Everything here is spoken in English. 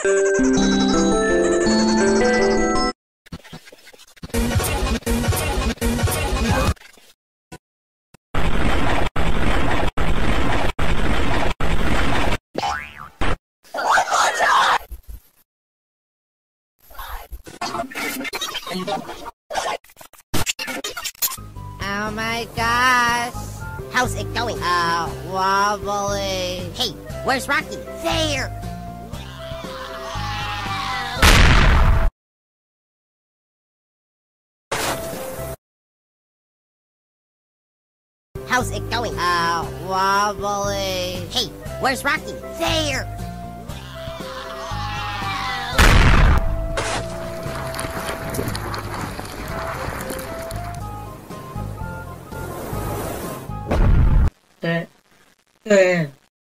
Oh my gosh! How's it going? Wobbly. Hey, where's Rocky? There! How's it going? Wobbly. Hey, where's Rocky? There! 네.